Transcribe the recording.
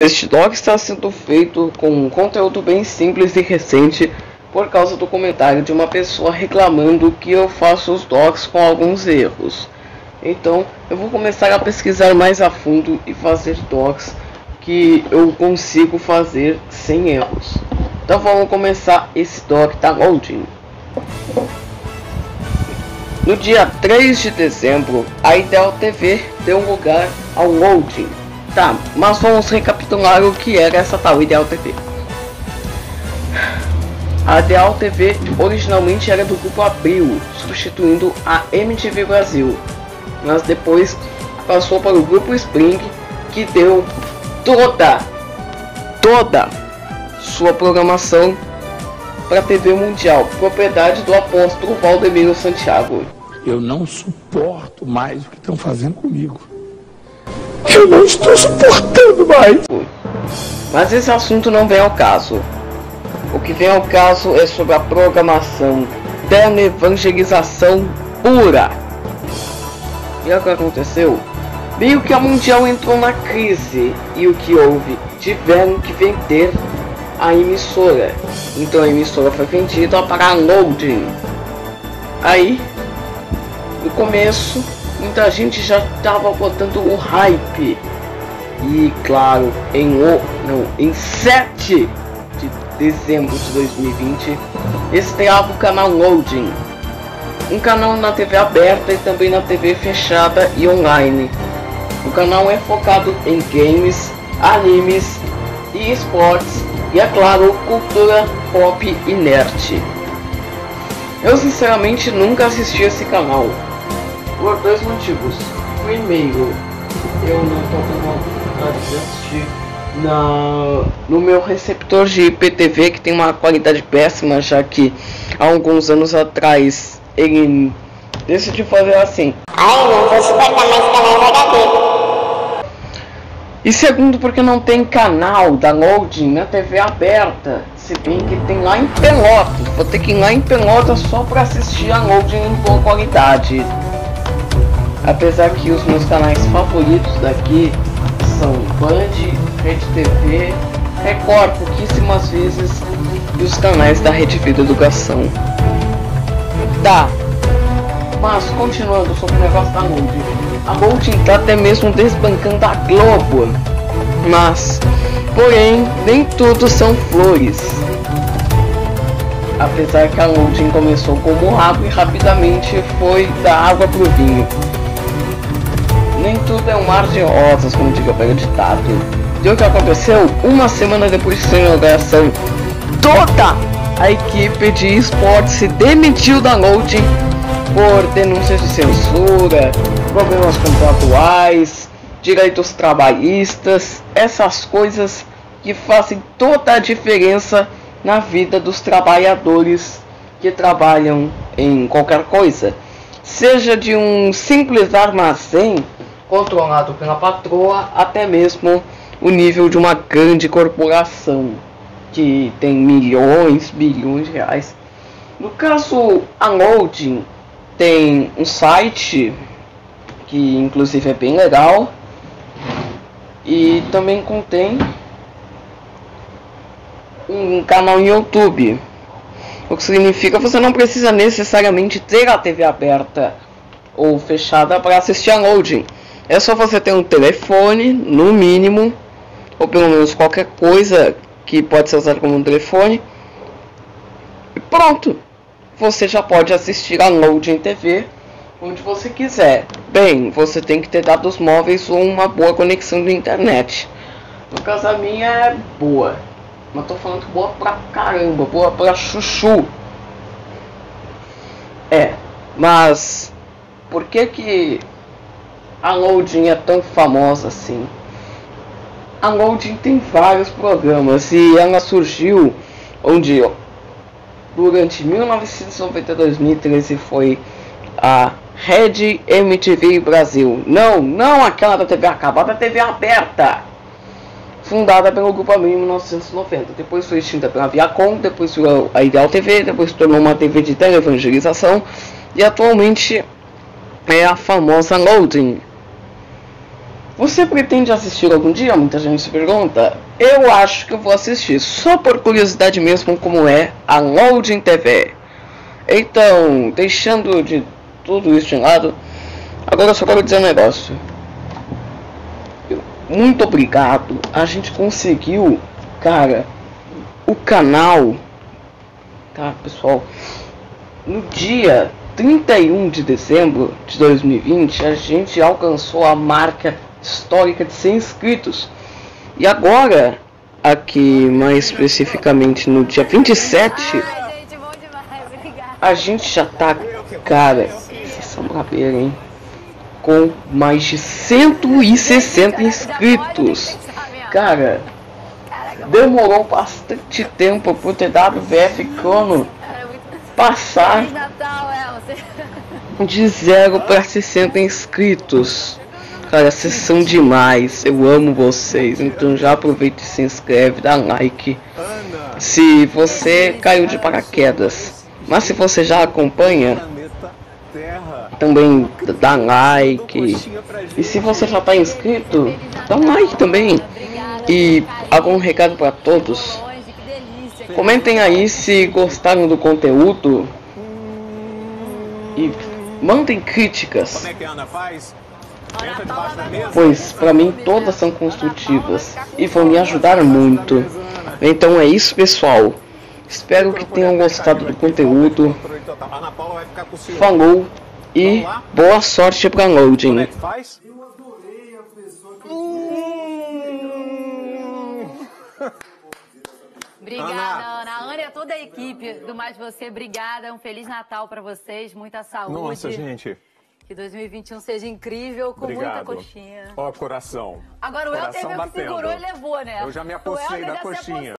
Este doc está sendo feito com um conteúdo bem simples e recente por causa do comentário de uma pessoa reclamando que eu faço os docs com alguns erros. Então eu vou começar a pesquisar mais a fundo e fazer docs que eu consigo fazer sem erros. Então vamos começar esse doc da loading. No dia 3 de dezembro, a Ideal TV deu lugar ao loading. Tá, mas vamos recapitular o que era essa tal Ideal TV. A Ideal TV originalmente era do grupo Abril, substituindo a MTV Brasil, mas depois passou para o grupo Spring, que deu toda sua programação para a TV Mundial, propriedade do apóstolo Valdemiro Santiago. Eu não suporto mais o que estão fazendo comigo. Eu não estou suportando mais. Mas esse assunto não vem ao caso. O que vem ao caso é sobre a programação da evangelização pura. E o que aconteceu? Meio que a Mundial entrou na crise. E o que houve? Tiveram que vender a emissora. Então a emissora foi vendida para a loading. Aí, no começo, muita gente já estava botando o hype. E claro, em 7 de dezembro de 2020, estreava o canal Loading. Um canal na TV aberta e também na TV fechada e online. O canal é focado em games, animes e esportes e, é claro, cultura pop inerte. Eu sinceramente nunca assisti esse canal, por dois motivos. Primeiro, eu não estou com vontade de assistir no meu receptor de IPTV, que tem uma qualidade péssima, já que há alguns anos atrás ele decidiu fazer assim. Ai, não vou suportar mais canal HD. E segundo, porque não tem canal da loading na TV aberta, se bem que tem lá em Pelotas. Vou ter que ir lá em Pelotas só para assistir a loading em boa qualidade. Apesar que os meus canais favoritos daqui são Band, Rede TV, Record pouquíssimas vezes e os canais da Rede Vida Educação. Tá, mas continuando sobre o negócio da loading. A loading tá até mesmo desbancando a Globo, mas, porém, nem tudo são flores. Apesar que a loading começou como água e rapidamente foi da água pro vinho. Nem tudo é um mar de rosas, como diga o velho ditado. E o que aconteceu? Uma semana depois de sua inauguração, toda a equipe de esportes se demitiu da loading por denúncias de censura, problemas contratuais, direitos trabalhistas, essas coisas que fazem toda a diferença na vida dos trabalhadores que trabalham em qualquer coisa, seja de um simples armazém controlado pela patroa até mesmo o nível de uma grande corporação que tem milhões, bilhões de reais. No caso, a loading tem um site que inclusive é bem legal e também contém um canal em YouTube, o que significa que você não precisa necessariamente ter a TV aberta ou fechada para assistir a loading. É só você ter um telefone, no mínimo, ou pelo menos qualquer coisa que pode ser usado como um telefone, e pronto, você já pode assistir a loading TV onde você quiser. Bem, você tem que ter dados móveis ou uma boa conexão de internet. No caso, a minha é boa, mas tô falando boa pra caramba, boa pra chuchu. Mas por que a loading é tão famosa assim? A loading tem vários programas e ela surgiu onde durante 1990 e 2013 foi a Rede MTV Brasil. Não aquela da TV acabada, a TV aberta, fundada pelo Grupo Abril em 1990. Depois foi extinta pela Viacom, depois foi a Ideal TV, depois se tornou uma TV de teleevangelização e atualmente é a famosa loading. Você pretende assistir algum dia? Muita gente se pergunta. Eu acho que eu vou assistir, só por curiosidade mesmo, como é a Loading TV. Então, deixando de tudo isso de lado, agora eu só quero dizer um negócio. Muito obrigado. A gente conseguiu, cara, o canal, tá, pessoal? No dia 31 de dezembro de 2020, a gente alcançou a marca histórica de 100 inscritos. E agora, aqui mais especificamente no dia 27, a gente já tá, cara, vocês são brabeiros, hein? Com mais de 160 inscritos. Cara, demorou bastante tempo pro TWVF Chrono passar de 0 para 60 inscritos. Cara, vocês são demais, eu amo vocês. Então já aproveita e se inscreve, dá like se você caiu de paraquedas. Mas se você já acompanha, também dá like. E se você já tá inscrito, dá um like também. E algum recado para todos? Comentem aí se gostaram do conteúdo e mandem críticas, pois para mim todas são construtivas e vão me ajudar muito. Então é isso, pessoal. Espero que tenham gostado do conteúdo. Falou e boa sorte para Loading. Obrigada, Ana. A Ana e a toda a equipe do Mais Você, obrigada. Um Feliz Natal para vocês, muita saúde. Nossa, gente. Que 2021 seja incrível, com Obrigado. muita coxinha. Ó, coração. Agora o Helder Coração meio que segurou e batendo. levou, né? Eu já me O apossei Helder da já se coxinha.